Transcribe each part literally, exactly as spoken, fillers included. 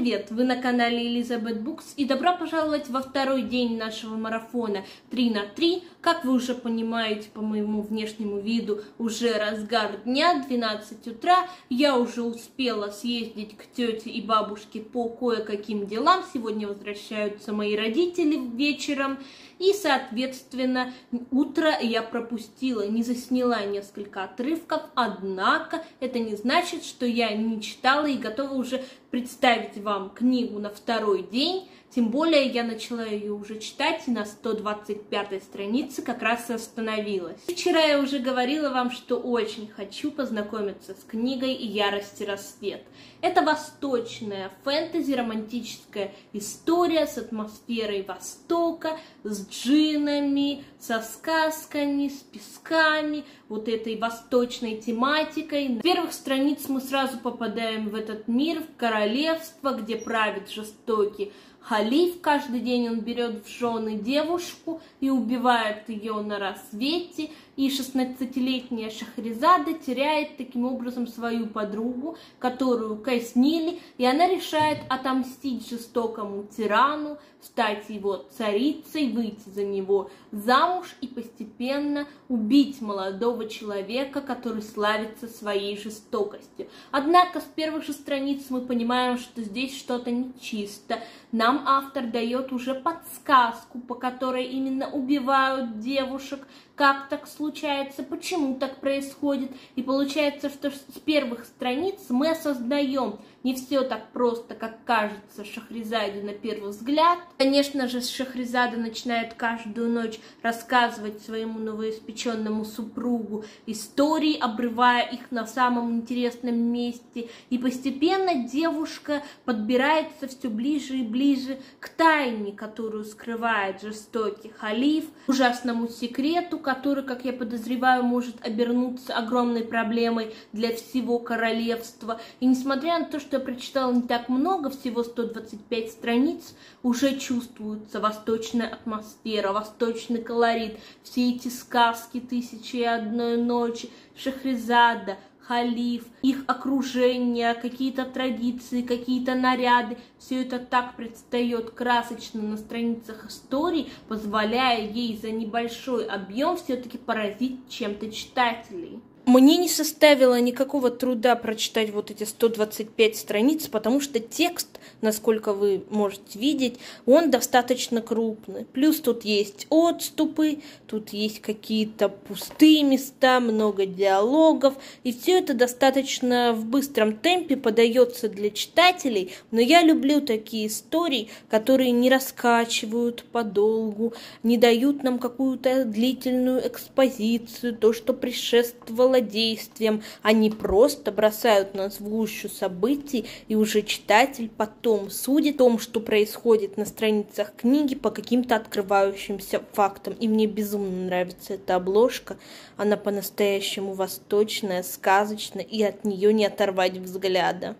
привет! Вы на канале Elizabeth Books и добро пожаловать во второй день нашего марафона три на три. Как вы уже понимаете по моему внешнему виду, уже разгар дня, двенадцать утра. Я уже успела съездить к тете и бабушке по кое-каким делам. Сегодня возвращаются мои родители вечером. И, соответственно, утро я пропустила, не засняла несколько отрывков. Однако это не значит, что я не читала и готова уже представить вам книгу на второй день. Тем более я начала ее уже читать и на сто двадцать пятой странице как раз и остановилась. Вчера я уже говорила вам, что очень хочу познакомиться с книгой «Ярость и рассвет». Это восточная фэнтези, романтическая история с атмосферой Востока, с джиннами, со сказками, с песками, вот этой восточной тематикой. С первых страниц мы сразу попадаем в этот мир, в королевство, где правит жестокий халиф. Каждый день он берет в жены девушку и убивает ее на рассвете. И шестнадцатилетняя Шахрезада теряет таким образом свою подругу, которую казнили, и она решает отомстить жестокому тирану, стать его царицей, выйти за него замуж и постепенно убить молодого человека, который славится своей жестокостью. Однако с первых же страниц мы понимаем, что здесь что-то нечисто. Нам автор дает уже подсказку, по которой именно убивают девушек. Как так случается, почему так происходит. И получается, что с первых страниц мы осознаем, не все так просто, как кажется Шахрезаде на первый взгляд. Конечно же, Шахрезада начинает каждую ночь рассказывать своему новоиспеченному супругу истории, обрывая их на самом интересном месте. И постепенно девушка подбирается все ближе и ближе к тайне, которую скрывает жестокий халиф, ужасному секрету, который, как я подозреваю, может обернуться огромной проблемой для всего королевства. И несмотря на то, что я прочитала не так много, всего сто двадцать пять страниц, уже чувствуется восточная атмосфера, восточный колорит, все эти сказки «Тысячи и одной ночи», Шахрезада, халиф, их окружение, какие-то традиции, какие-то наряды. Все это так предстает красочно на страницах истории, позволяя ей за небольшой объем все-таки поразить чем-то читателей. Мне не составило никакого труда прочитать вот эти сто двадцать пять страниц, потому что текст, насколько вы можете видеть, он достаточно крупный. Плюс тут есть отступы, тут есть какие-то пустые места, много диалогов, и все это достаточно в быстром темпе подается для читателей. Но я люблю такие истории, которые не раскачивают подолгу, не дают нам какую-то длительную экспозицию, то, что предшествовало действием. Они просто бросают нас в гущу событий, и уже читатель потом судит о том, что происходит на страницах книги по каким-то открывающимся фактам. И мне безумно нравится эта обложка. Она по-настоящему восточная, сказочная, и от нее не оторвать взгляда.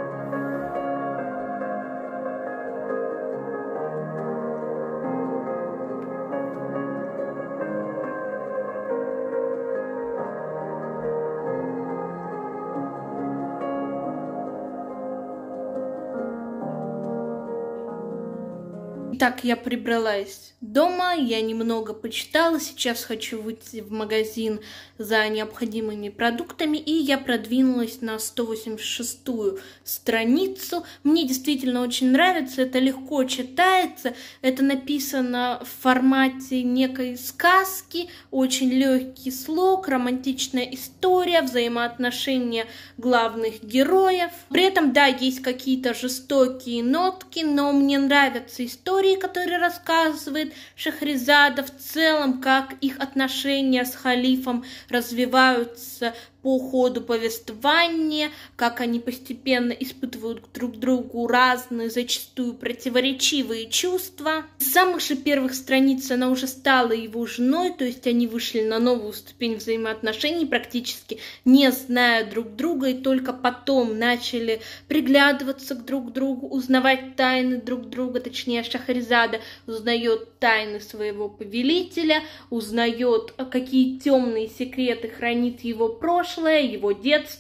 Так, я прибралась дома, я немного почитала, сейчас хочу выйти в магазин за необходимыми продуктами, и я продвинулась на сто восемьдесят шестую страницу. Мне действительно очень нравится, это легко читается, это написано в формате некой сказки, очень легкий слог, романтичная история, взаимоотношения главных героев. При этом, да, есть какие-то жестокие нотки, но мне нравятся истории, которые рассказывает Шахрезада в целом, как их отношения с халифом развиваются по ходу повествования, как они постепенно испытывают друг к другу разные, зачастую противоречивые чувства. С самых же первых страниц она уже стала его женой, то есть они вышли на новую ступень взаимоотношений, практически не зная друг друга, и только потом начали приглядываться к друг другу, узнавать тайны друг друга, точнее Шахрезада узнает тайны своего повелителя, узнает, какие темные секреты хранит его прошлое, его детство.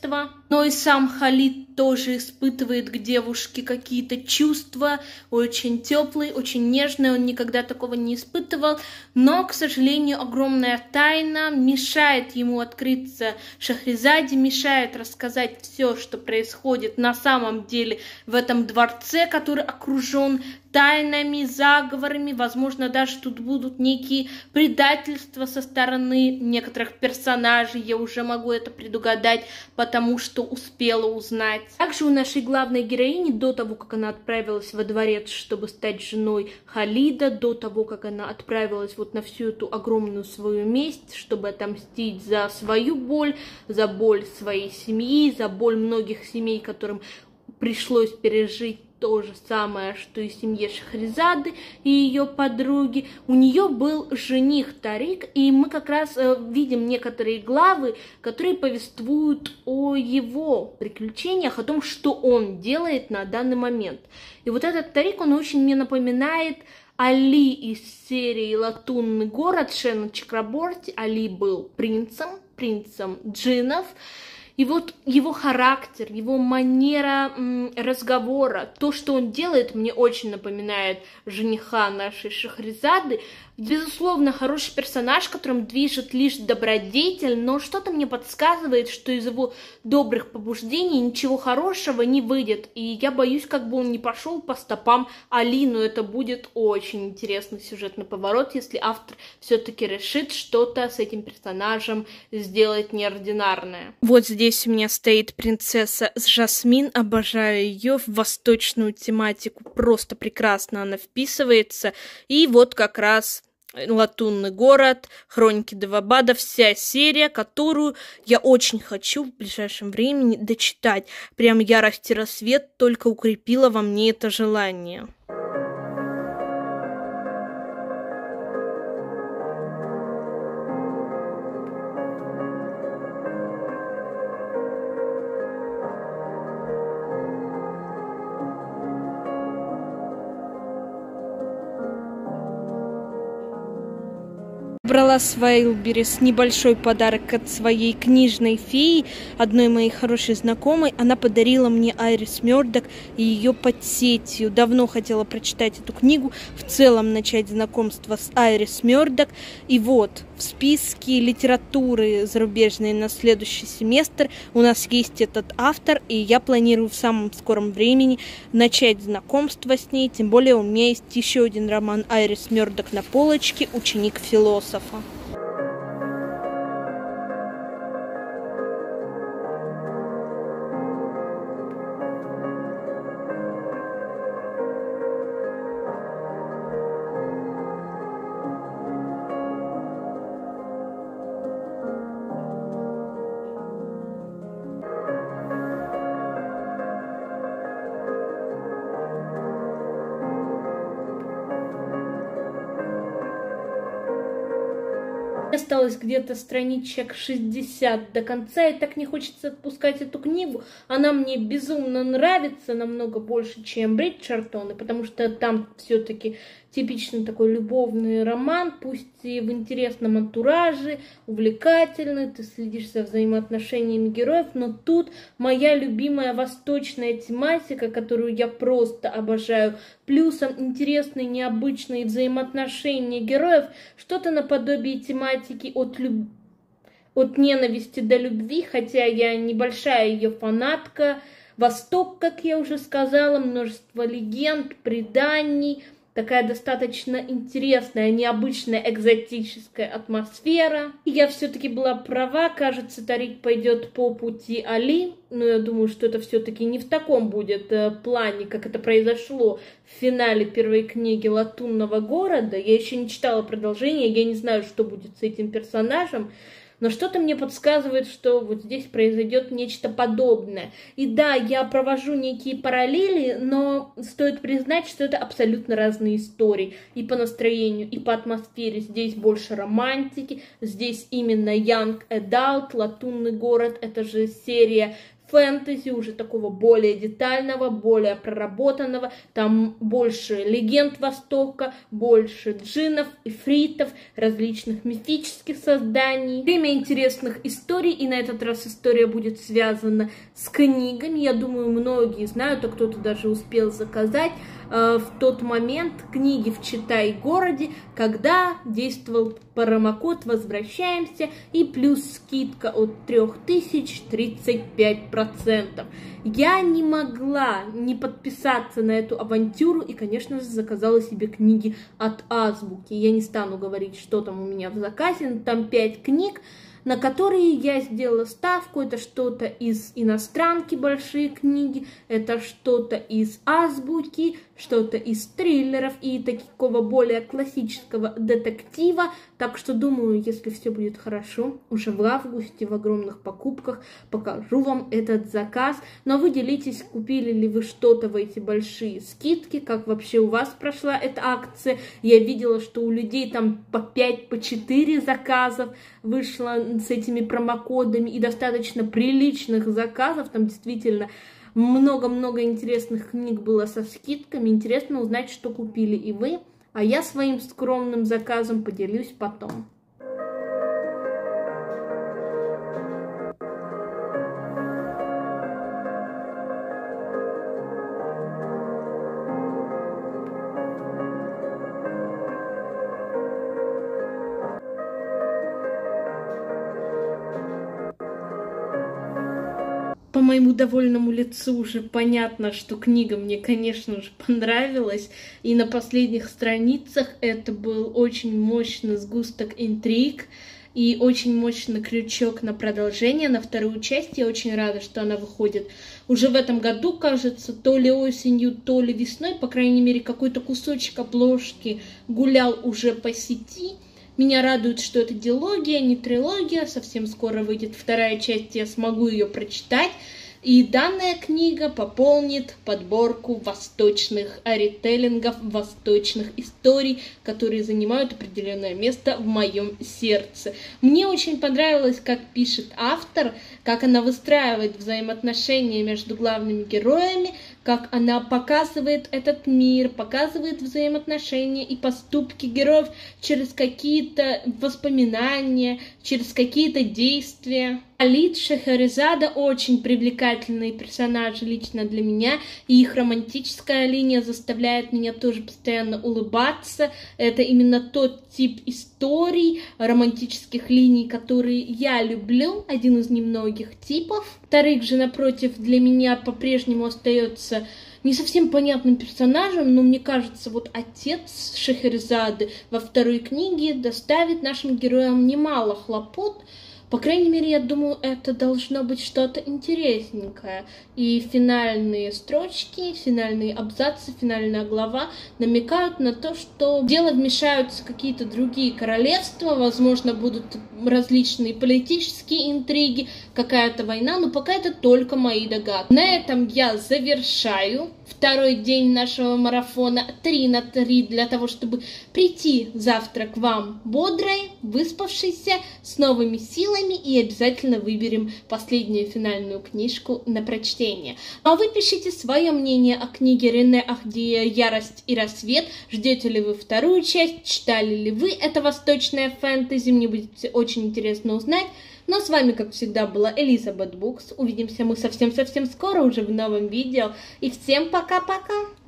Но и сам Халид тоже испытывает к девушке какие-то чувства, очень теплые, очень нежные, он никогда такого не испытывал, но, к сожалению, огромная тайна мешает ему открыться Шахрезаде, мешает рассказать все, что происходит на самом деле в этом дворце, который окружен тайнами, заговорами, возможно, даже тут будут некие предательства со стороны некоторых персонажей, я уже могу это предугадать, потому что успела узнать. Также у нашей главной героини, до того, как она отправилась во дворец, чтобы стать женой Халида, до того, как она отправилась вот на всю эту огромную свою месть, чтобы отомстить за свою боль, за боль своей семьи, за боль многих семей, которым пришлось пережить то же самое, что и семье Шахрезады и ее подруги. У нее был жених Тарик, и мы как раз э, видим некоторые главы, которые повествуют о его приключениях, о том, что он делает на данный момент. И вот этот Тарик, он очень мне напоминает Али из серии «Латунный город» Шена Чакраборти. Али был принцем, принцем джиннов. И вот его характер, его манера м, разговора, то, что он делает, мне очень напоминает жениха нашей Шахрезады. Безусловно, хороший персонаж, которым движет лишь добродетель, но что-то мне подсказывает, что из его добрых побуждений ничего хорошего не выйдет. И я боюсь, как бы он не пошел по стопам Али, но это будет очень интересный сюжетный поворот, если автор все-таки решит что-то с этим персонажем сделать неординарное. Вот здесь у меня стоит принцесса Жасмин, обожаю ее, в восточную тематику просто прекрасно она вписывается. И вот как раз «Латунный город», «Хроники Давабада», вся серия, которую я очень хочу в ближайшем времени дочитать. Прям «Ярость и рассвет» только укрепила во мне это желание. Брала с Вайлберрис небольшой подарок от своей книжной феи, одной моей хорошей знакомой. Она подарила мне Айрис Мёрдок и ее «Под сетью». Давно хотела прочитать эту книгу, в целом начать знакомство с Айрис Мёрдок. И вот, в списке литературы зарубежной на следующий семестр у нас есть этот автор, и я планирую в самом скором времени начать знакомство с ней. Тем более у меня есть еще один роман Айрис Мёрдок на полочке «Ученик философа». Осталось где-то страничек шестьдесят до конца, и так не хочется отпускать эту книгу. Она мне безумно нравится, намного больше, чем Бриджертон, потому что там все-таки типичный такой любовный роман, пусть и в интересном антураже, увлекательный, ты следишь за взаимоотношениями героев, но тут моя любимая восточная тематика, которую я просто обожаю, плюсом интересные, необычные взаимоотношения героев, что-то наподобие тематики от любви, от ненависти до любви, хотя я небольшая ее фанатка. Восток, как я уже сказала, множество легенд, преданий, такая достаточно интересная, необычная, экзотическая атмосфера. И я все-таки была права, кажется, Тарик пойдет по пути Али, но я думаю, что это все-таки не в таком будет э, плане, как это произошло в финале первой книги «Латунного города». Я еще не читала продолжение, я не знаю, что будет с этим персонажем, но что-то мне подсказывает, что вот здесь произойдет нечто подобное. И да, я провожу некие параллели, но стоит признать, что это абсолютно разные истории. И по настроению, и по атмосфере. Здесь больше романтики, здесь именно Young Adult, «Латунный город», это же серия фэнтези, уже такого более детального, более проработанного. Там больше легенд Востока, больше джиннов, ифритов, различных мифических созданий. Время интересных историй, и на этот раз история будет связана с книгами. Я думаю, многие знают, а кто-то даже успел заказать э, в тот момент книги в Читай-городе, когда действовал промокод «Возвращаемся» и плюс скидка от трёх тысяч тридцать пять процентов. Я не могла не подписаться на эту авантюру и, конечно же, заказала себе книги от Азбуки. Я не стану говорить, что там у меня в заказе, но там пять книг, на которые я сделала ставку. Это что-то из иностранки, большие книги, это что-то из Азбуки, что-то из триллеров и такого более классического детектива. Так что, думаю, если все будет хорошо, уже в августе в огромных покупках покажу вам этот заказ. Но вы делитесь, купили ли вы что-то в эти большие скидки, как вообще у вас прошла эта акция. Я видела, что у людей там по пять, по четыре заказов вышло с этими промокодами, и достаточно приличных заказов. Там действительно много-много интересных книг было со скидками. Интересно узнать, что купили и вы. А я своим скромным заказом поделюсь потом. По моему довольному лицу уже понятно, что книга мне, конечно же, понравилась. И на последних страницах это был очень мощный сгусток интриг и очень мощный крючок на продолжение, на вторую часть. Я очень рада, что она выходит уже в этом году, кажется, то ли осенью, то ли весной. По крайней мере, какой-то кусочек обложки гулял уже по сети. Меня радует, что это дилогия, не трилогия. Совсем скоро выйдет вторая часть, я смогу ее прочитать. И данная книга пополнит подборку восточных ритейлингов, восточных историй, которые занимают определенное место в моем сердце. Мне очень понравилось, как пишет автор, как она выстраивает взаимоотношения между главными героями, как она показывает этот мир, показывает взаимоотношения и поступки героев через какие-то воспоминания, через какие-то действия. Халид, Шахерезада очень привлекательные персонажи лично для меня, и их романтическая линия заставляет меня тоже постоянно улыбаться. Это именно тот тип историй, романтических линий, которые я люблю, один из немногих типов. Тарык же, напротив, для меня по-прежнему остается не совсем понятным персонажем, но мне кажется, вот отец Шахерезады во второй книге доставит нашим героям немало хлопот. По крайней мере, я думаю, это должно быть что-то интересненькое. И финальные строчки, финальные абзацы, финальная глава намекают на то, что в дело вмешаются какие-то другие королевства, возможно, будут различные политические интриги, какая-то война, но пока это только мои догадки. На этом я завершаю второй день нашего марафона три на три для того, чтобы прийти завтра к вам бодрой, выспавшейся, с новыми силами, и обязательно выберем последнюю финальную книжку на прочтение. А вы пишите свое мнение о книге Рене Ахдия «Ярость и рассвет». Ждете ли вы вторую часть? Читали ли вы это восточное фэнтези? Мне будет очень интересно узнать. Но с вами, как всегда, была Элизабет Букс. Увидимся мы совсем-совсем скоро уже в новом видео. И всем пока-пока!